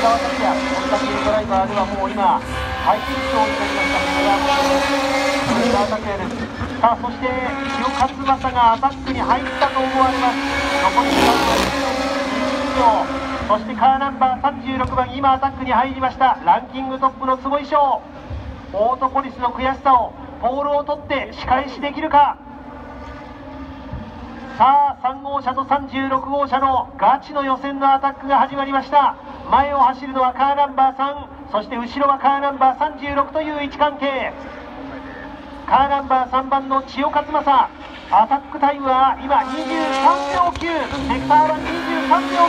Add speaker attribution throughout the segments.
Speaker 1: 沢拓也、本田系ドライバーではもう今ハイピッチを追いかけました梅沢拓也です。さあそして塩勝正がアタックに入ったと思われます。残り時間は20秒。そしてカーナンバー36番今アタックに入りました。ランキングトップの坪井翔、オートポリスの悔しさをポールを取って仕返しできるか。さあ3号車と36号車のガチの予選のアタックが始まりました。前を走るのはカーナンバー3、そして後ろはカーナンバー36という位置関係。カーナンバー3番の千代勝正、アタックタイムは今23秒9、セクターは23秒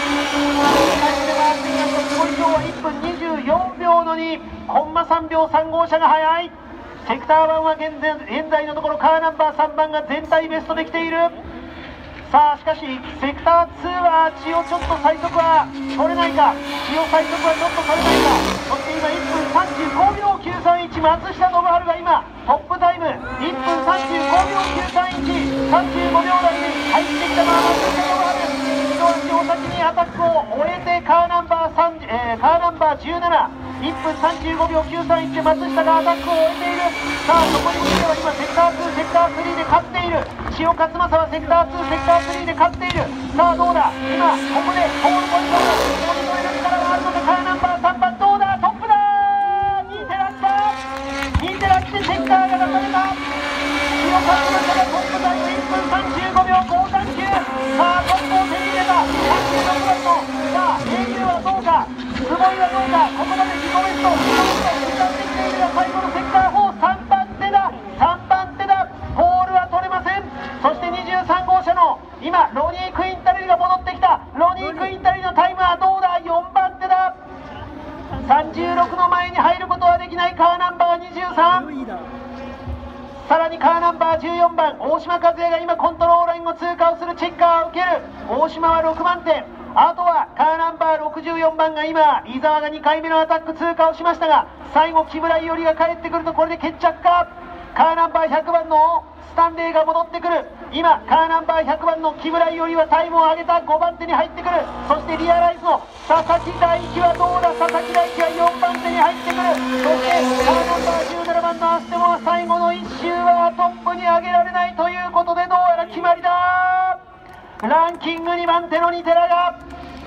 Speaker 1: 9、タイムで回っていますと坪井翔は1分24秒の2、コンマ3秒3号車が速い。セクター1は現在のところカーナンバー3番が全体ベストできている。さあしかしセクター2は千代ちょっと最速は取れないか、千代最速はちょっと取れないか。そして今1分35秒931、松下信治が今トップタイム1分35秒931、35秒台に入ってきたのは松下信治。一足お先にアタックを終えてカーナンバー17、1分35秒931で松下がアタックを終えている。さあ残り向けでは今セクター2、セクター3で勝っている。塩勝正はセクター2、セクター3で勝っている。さあどうだ、今ここでポールポジションを乗り越える力があるのか。カーナンバー3番どうだ、トップだー、2手落下、2手落ちてセクターが出された。塩勝正がトップタイム1分35秒539。さあトップを手に入れた36番の、さあ英雄はどうか、坪井はどうか。ここまで自己ベストを刻んできているが、最後のセクター4、3番手だ、3番手だ。ポールは取れません。そして23号車の今ロニー・クインタレルが戻ってきた。ロニー・クインタレルのタイムはどうだ、4番手だ。36の前に入ることはできないカーナンバー23、さらにカーナンバー14番大島和也が今コントロールラインを通過をする。チェッカーを受ける。大島は6番手。あとはカーナンバー64番が今伊沢が2回目のアタック通過をしましたが、最後木村伊織が帰ってくるとこれで決着か。カーナンバー100番のスタンレーが戻ってくる。今カーナンバー100番の木村伊織はタイムを上げた。5番手に入ってくる。そしてリアライズの佐々木大輝はどうだ、佐々木大輝は4番手に入ってくる。そしてカーナンバー17番のアステモは最後の1周はトップに上げられないということで、どうやら決まりだ。ランキング2番手のニテラが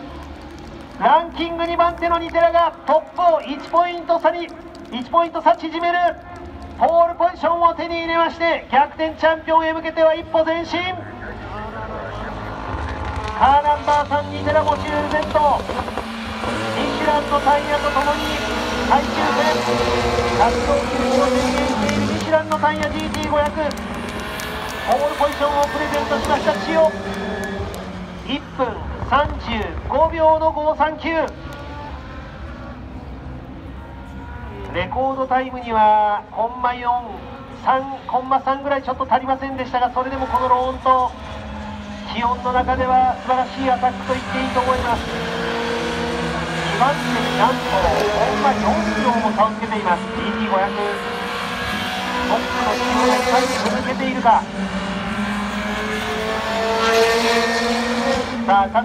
Speaker 1: トップを1ポイント差縮める。ポールポジションを手に入れまして逆転チャンピオンへ向けては一歩前進。カーナンバー3ニテラモシュール Z、 ミシュランのタイヤとともに最終戦活動休止を宣言しているミシュランのタイヤ GT500、 ポールポジションをプレゼントしました千代。1分35秒の539。レコードタイムにはコンマ3ぐらいちょっと足りませんでしたが、それでもこのローンと気温の中では素晴らしいアタックと言っていいと思います。2番手になんとコンマ4秒も差をつけています。 GT500 トップの千代が最後抜けているか。さあ